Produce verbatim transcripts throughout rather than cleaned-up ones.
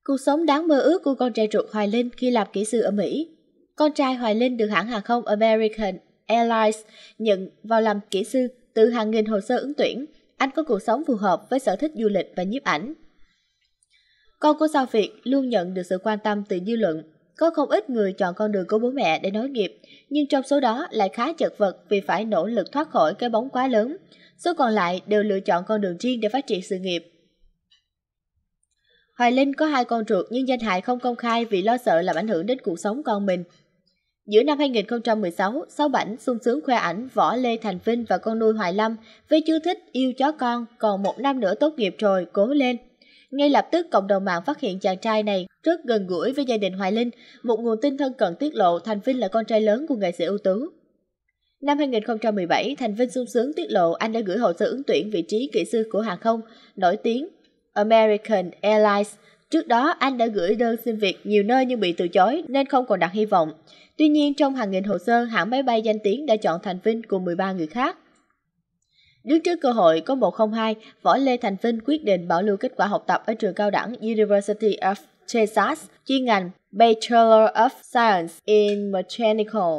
Cuộc sống đáng mơ ước của con trai ruột Hoài Linh khi làm kỹ sư ở Mỹ. Con trai Hoài Linh được hãng hàng không American Airlines nhận vào làm kỹ sư từ hàng nghìn hồ sơ ứng tuyển. Anh có cuộc sống phù hợp với sở thích du lịch và nhiếp ảnh. Con của sao Việt luôn nhận được sự quan tâm từ dư luận. Có không ít người chọn con đường của bố mẹ để nối nghiệp, nhưng trong số đó lại khá chật vật vì phải nỗ lực thoát khỏi cái bóng quá lớn. Số còn lại đều lựa chọn con đường riêng để phát triển sự nghiệp. Hoài Linh có hai con ruột nhưng danh hài không công khai vì lo sợ làm ảnh hưởng đến cuộc sống con mình. Giữa năm hai nghìn không trăm mười sáu, Sáu Bảnh sung sướng khoe ảnh Võ Lê Thành Vinh và con nuôi Hoài Lâm với chú thích yêu chó con, còn một năm nữa tốt nghiệp rồi, cố lên. Ngay lập tức cộng đồng mạng phát hiện chàng trai này rất gần gũi với gia đình Hoài Linh. Một nguồn tin thân cận tiết lộ Thành Vinh là con trai lớn của nghệ sĩ ưu tú. Năm hai nghìn không trăm mười bảy, Thành Vinh sung sướng tiết lộ anh đã gửi hồ sơ ứng tuyển vị trí kỹ sư của hàng không nổi tiếng American Airlines. Trước đó, anh đã gửi đơn xin việc nhiều nơi nhưng bị từ chối nên không còn đặt hy vọng. Tuy nhiên, trong hàng nghìn hồ sơ, hãng máy bay danh tiếng đã chọn Thành Vinh cùng mười ba người khác. Đứng trước cơ hội có một không hai, Võ Lê Thành Vinh quyết định bảo lưu kết quả học tập ở trường cao đẳng University of Texas, chuyên ngành Bachelor of Science in Mechanical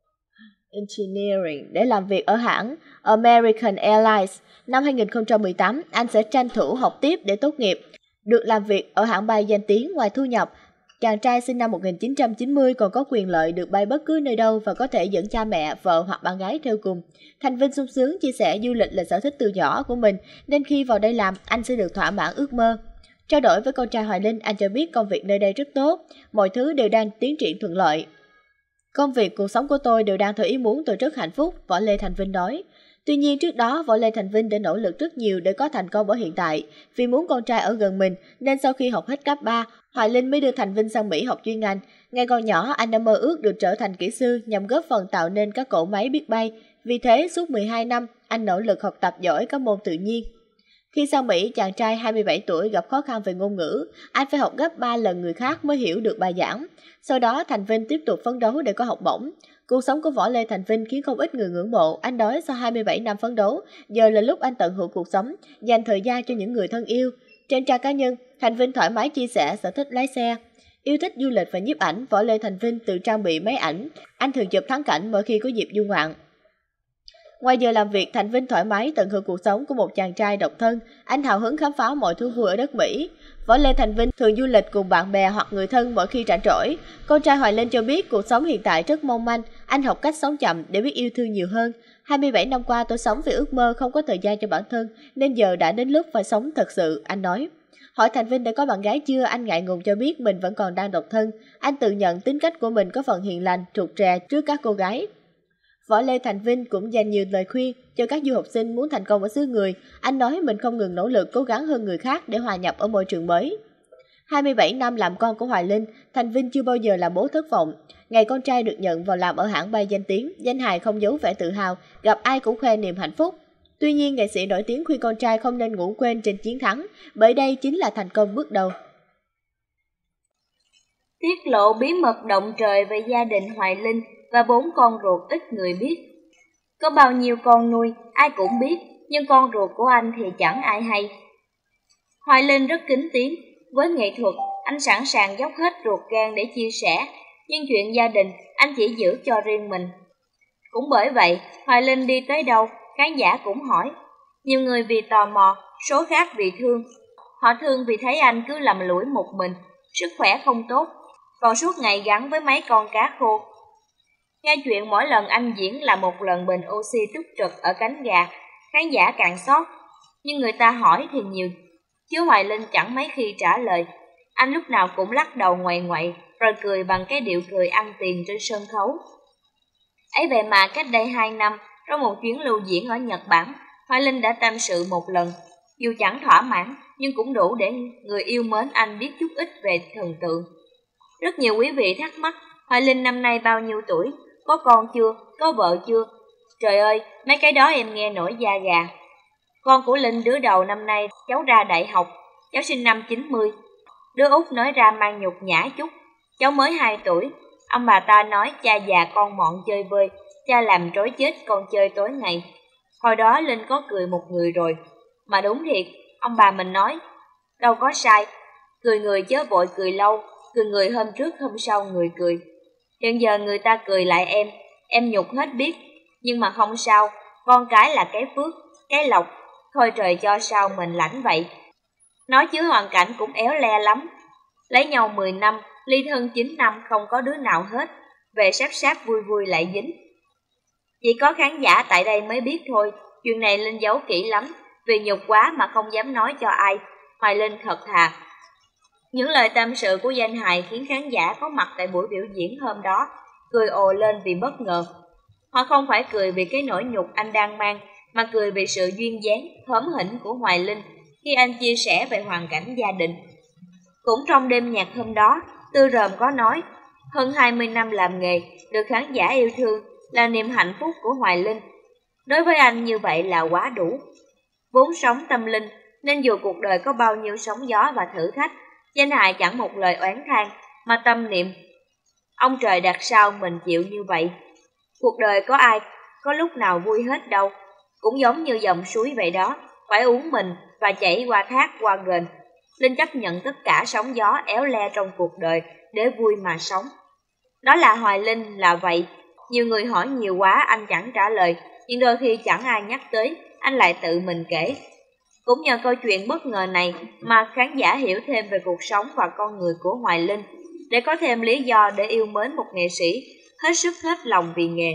Engineering để làm việc ở hãng American Airlines. Năm hai nghìn không trăm mười tám, anh sẽ tranh thủ học tiếp để tốt nghiệp. Được làm việc ở hãng bay danh tiếng, ngoài thu nhập, chàng trai sinh năm một nghìn chín trăm chín mươi còn có quyền lợi được bay bất cứ nơi đâu và có thể dẫn cha mẹ, vợ hoặc bạn gái theo cùng. Thành Vinh sung sướng chia sẻ du lịch là sở thích từ nhỏ của mình, nên khi vào đây làm, anh sẽ được thỏa mãn ước mơ. Trao đổi với con trai Hoài Linh, anh cho biết công việc nơi đây rất tốt, mọi thứ đều đang tiến triển thuận lợi. Công việc, cuộc sống của tôi đều đang theo ý muốn, tôi rất hạnh phúc, Võ Lê Thành Vinh nói. Tuy nhiên trước đó, Võ Lê Thành Vinh đã nỗ lực rất nhiều để có thành công ở hiện tại. Vì muốn con trai ở gần mình, nên sau khi học hết cấp ba, Hoài Linh mới đưa Thành Vinh sang Mỹ học chuyên ngành. Ngày còn nhỏ, anh đã mơ ước được trở thành kỹ sư nhằm góp phần tạo nên các cỗ máy biết bay. Vì thế, suốt mười hai năm, anh nỗ lực học tập giỏi các môn tự nhiên. Khi sang Mỹ, chàng trai hai mươi bảy tuổi gặp khó khăn về ngôn ngữ, anh phải học gấp ba lần người khác mới hiểu được bài giảng. Sau đó, Thành Vinh tiếp tục phấn đấu để có học bổng. Cuộc sống của Võ Lê Thành Vinh khiến không ít người ngưỡng mộ. Anh nói sau hai mươi bảy năm phấn đấu, giờ là lúc anh tận hưởng cuộc sống, dành thời gian cho những người thân yêu. Trên trang cá nhân, Thành Vinh thoải mái chia sẻ sở thích lái xe. Yêu thích du lịch và nhiếp ảnh, Võ Lê Thành Vinh tự trang bị máy ảnh. Anh thường chụp thắng cảnh mỗi khi có dịp du ngoạn. Ngoài giờ làm việc, Thành Vinh thoải mái tận hưởng cuộc sống của một chàng trai độc thân. Anh hào hứng khám phá mọi thú vui ở đất Mỹ. Võ Lê Thành Vinh thường du lịch cùng bạn bè hoặc người thân mỗi khi rảnh rỗi. Con trai Hoài Linh cho biết cuộc sống hiện tại rất mong manh. Anh học cách sống chậm để biết yêu thương nhiều hơn. hai mươi bảy năm qua tôi sống vì ước mơ, không có thời gian cho bản thân, nên giờ đã đến lúc phải sống thật sự, anh nói. Hỏi Thành Vinh đã có bạn gái chưa, anh ngại ngùng cho biết mình vẫn còn đang độc thân. Anh tự nhận tính cách của mình có phần hiền lành, trụt rè trước các cô gái. Võ Lê Thành Vinh cũng dành nhiều lời khuyên cho các du học sinh muốn thành công ở xứ người. Anh nói mình không ngừng nỗ lực cố gắng hơn người khác để hòa nhập ở môi trường mới. hai mươi bảy năm làm con của Hoài Linh, Thành Vinh chưa bao giờ làm bố thất vọng. Ngày con trai được nhận vào làm ở hãng bay danh tiếng, danh hài không giấu vẻ tự hào, gặp ai cũng khoe niềm hạnh phúc. Tuy nhiên, nghệ sĩ nổi tiếng khuyên con trai không nên ngủ quên trên chiến thắng, bởi đây chính là thành công bước đầu. Tiết lộ bí mật động trời về gia đình Hoài Linh và bốn con ruột ít người biết. Có bao nhiêu con nuôi, ai cũng biết, nhưng con ruột của anh thì chẳng ai hay. Hoài Linh rất kính tiếng. Với nghệ thuật, anh sẵn sàng dốc hết ruột gan để chia sẻ, nhưng chuyện gia đình, anh chỉ giữ cho riêng mình. Cũng bởi vậy, Hoài Linh đi tới đâu, khán giả cũng hỏi. Nhiều người vì tò mò, số khác vì thương. Họ thương vì thấy anh cứ lầm lũi một mình, sức khỏe không tốt, còn suốt ngày gắn với mấy con cá khô. Nghe chuyện mỗi lần anh diễn là một lần bình oxy túc trực ở cánh gà, khán giả càng xót. Nhưng người ta hỏi thì nhiều, chứ Hoài Linh chẳng mấy khi trả lời. Anh lúc nào cũng lắc đầu ngoại ngoại, rồi cười bằng cái điệu cười ăn tiền trên sân khấu. Ấy vậy mà cách đây hai năm, trong một chuyến lưu diễn ở Nhật Bản, Hoài Linh đã tâm sự một lần. Dù chẳng thỏa mãn, nhưng cũng đủ để người yêu mến anh biết chút ít về thần tượng. Rất nhiều quý vị thắc mắc, Hoài Linh năm nay bao nhiêu tuổi? Có con chưa? Có vợ chưa? Trời ơi, mấy cái đó em nghe nổi da gà. Con của Linh đứa đầu năm nay cháu ra đại học, cháu sinh năm chín mươi. Đứa út nói ra mang nhục nhã chút, cháu mới hai tuổi. Ông bà ta nói cha già con mọn chơi vơi, cha làm trối chết con chơi tối ngày. Hồi đó Linh có cười một người rồi. Mà đúng thiệt, ông bà mình nói, đâu có sai. Cười người chớ vội cười lâu, cười người hôm trước hôm sau người cười. Hiện giờ người ta cười lại em, em nhục hết biết, nhưng mà không sao, con cái là cái phước, cái lộc, thôi trời cho sao mình lãnh vậy. Nói chứ hoàn cảnh cũng éo le lắm. Lấy nhau mười năm, ly thân chín năm không có đứa nào hết, về sáp sáp vui vui lại dính. Chỉ có khán giả tại đây mới biết thôi, chuyện này Linh giấu kỹ lắm, vì nhục quá mà không dám nói cho ai. Hoài Linh thật thà. Những lời tâm sự của danh hài khiến khán giả có mặt tại buổi biểu diễn hôm đó cười ồ lên vì bất ngờ. Họ không phải cười vì cái nỗi nhục anh đang mang, mà cười vì sự duyên dáng, hớm hỉnh của Hoài Linh khi anh chia sẻ về hoàn cảnh gia đình. Cũng trong đêm nhạc hôm đó, Tư Ròm có nói, hơn hai mươi năm làm nghề, được khán giả yêu thương là niềm hạnh phúc của Hoài Linh. Đối với anh như vậy là quá đủ. Vốn sống tâm linh, nên dù cuộc đời có bao nhiêu sóng gió và thử thách, danh hài chẳng một lời oán than, mà tâm niệm, ông trời đặt sao mình chịu như vậy. Cuộc đời có ai có lúc nào vui hết đâu, cũng giống như dòng suối vậy đó, phải uống mình và chảy qua thác qua ghềnh. Linh chấp nhận tất cả sóng gió éo le trong cuộc đời để vui mà sống. Đó là Hoài Linh là vậy. Nhiều người hỏi nhiều quá anh chẳng trả lời, nhưng đôi khi chẳng ai nhắc tới, anh lại tự mình kể. Cũng nhờ câu chuyện bất ngờ này mà khán giả hiểu thêm về cuộc sống và con người của Hoài Linh, để có thêm lý do để yêu mến một nghệ sĩ hết sức hết lòng vì nghề.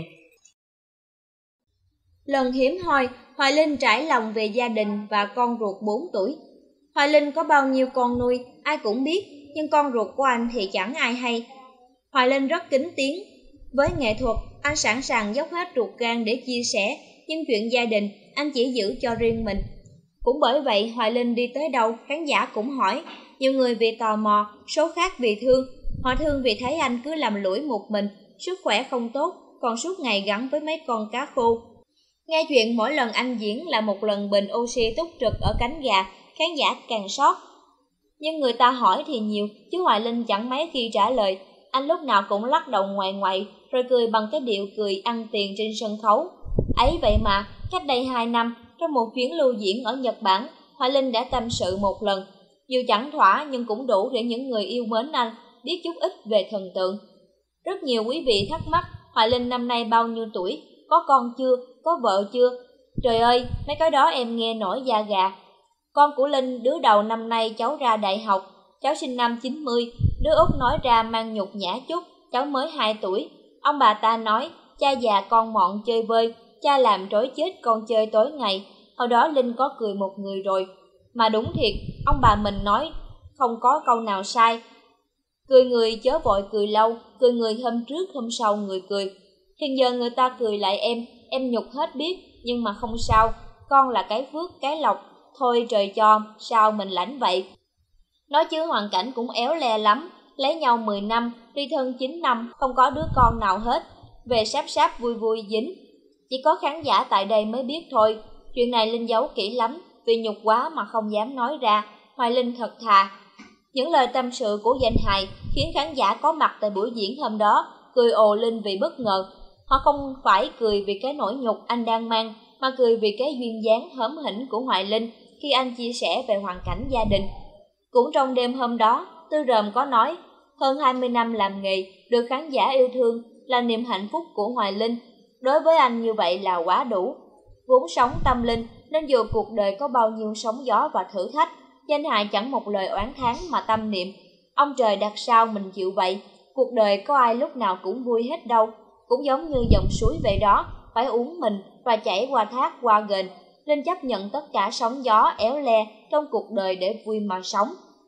Lần hiếm hoi, Hoài Linh trải lòng về gia đình và con ruột bốn tuổi. Hoài Linh có bao nhiêu con nuôi, ai cũng biết, nhưng con ruột của anh thì chẳng ai hay. Hoài Linh rất kính tiếng. Với nghệ thuật, anh sẵn sàng dốc hết ruột gan để chia sẻ, nhưng chuyện gia đình, anh chỉ giữ cho riêng mình. Cũng bởi vậy, Hoài Linh đi tới đâu, khán giả cũng hỏi. Nhiều người vì tò mò, số khác vì thương. Họ thương vì thấy anh cứ làm lũi một mình, sức khỏe không tốt, còn suốt ngày gắn với mấy con cá khô. Nghe chuyện mỗi lần anh diễn là một lần bình oxy túc trực ở cánh gà, khán giả càng sót. Nhưng người ta hỏi thì nhiều, chứ Hoài Linh chẳng mấy khi trả lời. Anh lúc nào cũng lắc đầu ngoại ngoại, rồi cười bằng cái điệu cười ăn tiền trên sân khấu. Ấy vậy mà, cách đây hai năm, trong một chuyến lưu diễn ở Nhật Bản, Hoài Linh đã tâm sự một lần. Dù chẳng thỏa nhưng cũng đủ để những người yêu mến anh biết chút ít về thần tượng. Rất nhiều quý vị thắc mắc Hoài Linh năm nay bao nhiêu tuổi, có con chưa, có vợ chưa? Trời ơi, mấy cái đó em nghe nổi da gà. Con của Linh đứa đầu năm nay cháu ra đại học, cháu sinh năm chín mươi, đứa út nói ra mang nhục nhã chút, cháu mới hai tuổi. Ông bà ta nói, cha già con mọn chơi vơi, cha làm trối chết con chơi tối ngày. Hồi đó Linh có cười một người rồi. Mà đúng thiệt, ông bà mình nói không có câu nào sai. Cười người chớ vội cười lâu, cười người hôm trước hôm sau người cười. Hiện giờ người ta cười lại em, em nhục hết biết, nhưng mà không sao, con là cái phước, cái lộc, thôi trời cho, sao mình lãnh vậy. Nói chứ hoàn cảnh cũng éo le lắm, lấy nhau mười năm, ly thân chín năm, không có đứa con nào hết, về sáp sáp vui vui dính. Chỉ có khán giả tại đây mới biết thôi, chuyện này Linh giấu kỹ lắm, vì nhục quá mà không dám nói ra. Hoài Linh thật thà. Những lời tâm sự của danh hài khiến khán giả có mặt tại buổi diễn hôm đó cười ồ lên vì bất ngờ. Họ không phải cười vì cái nỗi nhục anh đang mang, mà cười vì cái duyên dáng hớm hỉnh của Hoài Linh khi anh chia sẻ về hoàn cảnh gia đình. Cũng trong đêm hôm đó, Tư Ròm có nói, hơn hai mươi năm làm nghề, được khán giả yêu thương là niềm hạnh phúc của Hoài Linh. Đối với anh như vậy là quá đủ. Vốn sống tâm linh, nên dù cuộc đời có bao nhiêu sóng gió và thử thách, danh hài chẳng một lời oán thán mà tâm niệm, ông trời đặt sao mình chịu vậy. Cuộc đời có ai lúc nào cũng vui hết đâu, cũng giống như dòng suối vậy đó, phải uống mình và chảy qua thác qua ghềnh. Linh chấp nhận tất cả sóng gió éo le trong cuộc đời để vui mà sống.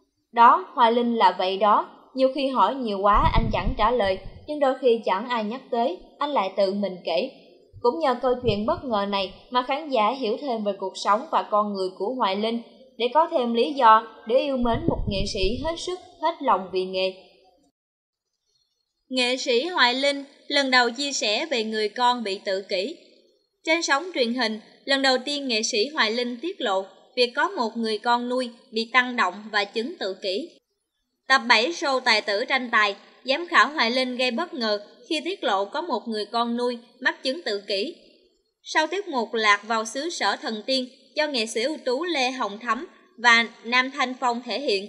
Đó, Hoài Linh là vậy đó. Nhiều khi hỏi nhiều quá anh chẳng trả lời, nhưng đôi khi chẳng ai nhắc tới, anh lại tự mình kể. Cũng nhờ câu chuyện bất ngờ này mà khán giả hiểu thêm về cuộc sống và con người của Hoài Linh, để có thêm lý do để yêu mến một nghệ sĩ hết sức, hết lòng vì nghề. Nghệ sĩ Hoài Linh lần đầu chia sẻ về người con bị tự kỷ. Trên sóng truyền hình, lần đầu tiên nghệ sĩ Hoài Linh tiết lộ việc có một người con nuôi bị tăng động và chứng tự kỷ. Tập bảy show tài tử tranh tài, giám khảo Hoài Linh gây bất ngờ khi tiết lộ có một người con nuôi mắc chứng tự kỷ. Sau tiết mục Lạc vào xứ sở thần tiên do nghệ sĩ ưu tú Lê Hồng Thắm và Nam Thanh Phong thể hiện,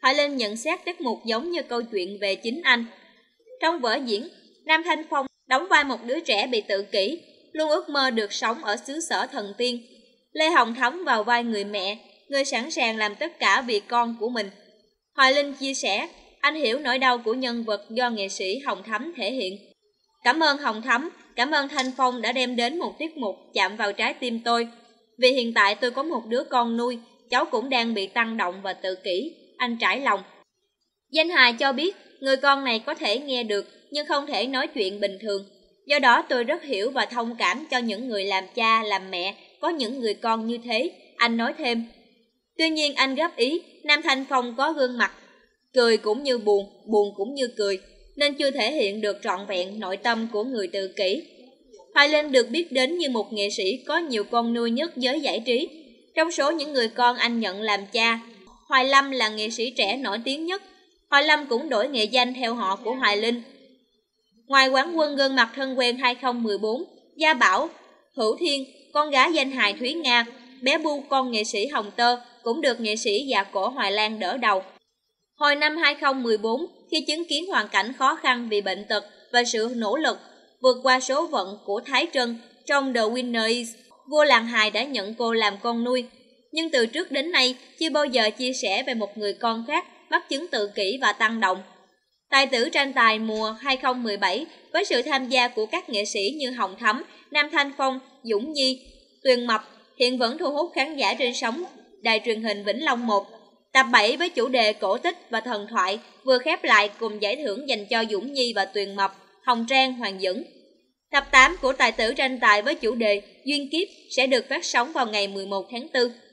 Hoài Linh nhận xét tiết mục giống như câu chuyện về chính anh. Trong vở diễn, Nam Thanh Phong đóng vai một đứa trẻ bị tự kỷ, luôn ước mơ được sống ở xứ sở thần tiên. Lê Hồng Thắm vào vai người mẹ, người sẵn sàng làm tất cả vì con của mình. Hoài Linh chia sẻ, anh hiểu nỗi đau của nhân vật do nghệ sĩ Hồng Thắm thể hiện. Cảm ơn Hồng Thắm, cảm ơn Thanh Phong đã đem đến một tiết mục chạm vào trái tim tôi. Vì hiện tại tôi có một đứa con nuôi, cháu cũng đang bị tăng động và tự kỷ, anh trải lòng. Danh hài cho biết, người con này có thể nghe được nhưng không thể nói chuyện bình thường. Do đó tôi rất hiểu và thông cảm cho những người làm cha, làm mẹ, có những người con như thế, anh nói thêm. Tuy nhiên anh góp ý, Nam Thanh Phong có gương mặt, cười cũng như buồn, buồn cũng như cười, nên chưa thể hiện được trọn vẹn nội tâm của người tự kỷ. Hoài Linh được biết đến như một nghệ sĩ có nhiều con nuôi nhất giới giải trí. Trong số những người con anh nhận làm cha, Hoài Lâm là nghệ sĩ trẻ nổi tiếng nhất. Hoài Lâm cũng đổi nghệ danh theo họ của Hoài Linh. Ngoài quán quân gương mặt thân quen hai không một bốn, Gia Bảo, Hữu Thiên, con gái danh hài Thúy Nga, bé Bu con nghệ sĩ Hồng Tơ cũng được nghệ sĩ già cổ Hoài Lan đỡ đầu. Hồi năm hai không một bốn, khi chứng kiến hoàn cảnh khó khăn vì bệnh tật và sự nỗ lực vượt qua số phận của Thái Trân trong The Winner Is, vua làng hài đã nhận cô làm con nuôi. Nhưng từ trước đến nay, chưa bao giờ chia sẻ về một người con khác mắc chứng tự kỷ và tăng động. Tài tử tranh tài mùa hai không một bảy với sự tham gia của các nghệ sĩ như Hồng Thắm, Nam Thanh Phong, Dũng Nhi, Tuyền Mập hiện vẫn thu hút khán giả trên sóng đài truyền hình Vĩnh Long một. Tập bảy với chủ đề cổ tích và thần thoại vừa khép lại cùng giải thưởng dành cho Dũng Nhi và Tuyền Mập, Hồng Trang, Hoàng Dũng. Tập tám của Tài tử tranh tài với chủ đề Duyên Kiếp sẽ được phát sóng vào ngày mười một tháng tư.